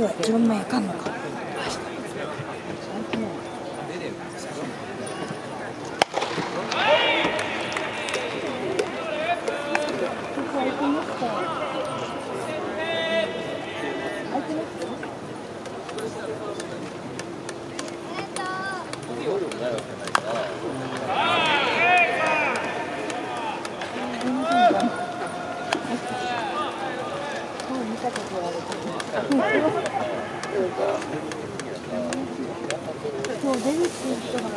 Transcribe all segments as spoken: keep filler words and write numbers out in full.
自分もいかんのか。もう出るって言ったから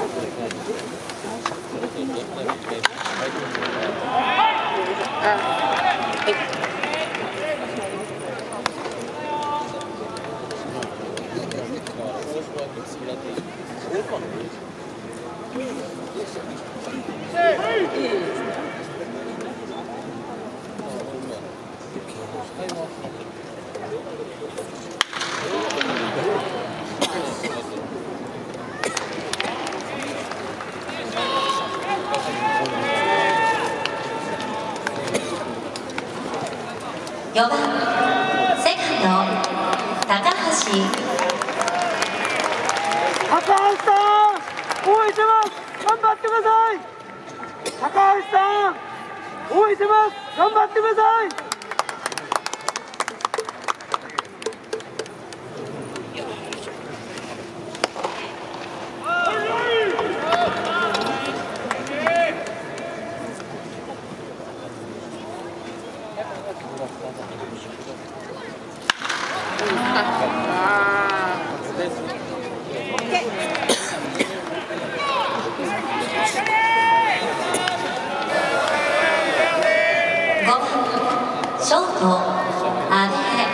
よばんセカンド高橋。 高橋さん応援してます。頑張ってください。高橋さん応援してます。頑張ってください。 ショート、阿部。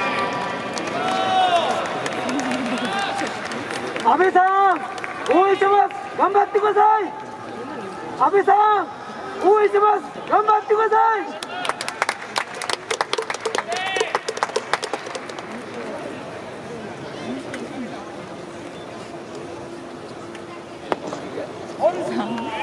阿部さん、応援してます。頑張ってください。阿部さん、応援してます。頑張ってください。 おじさん。